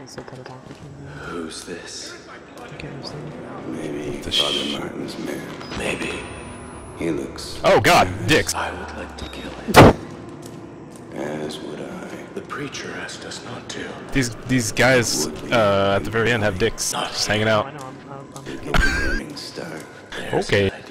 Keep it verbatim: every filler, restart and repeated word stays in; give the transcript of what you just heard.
Who's this? Maybe Father Martin's man. Maybe. He looks... Oh god, dicks. I would like to kill him. As would I. The preacher asked us not to. These these guys uh, at the very end have dicks, just hanging out. They get the burning star. There's Okay. an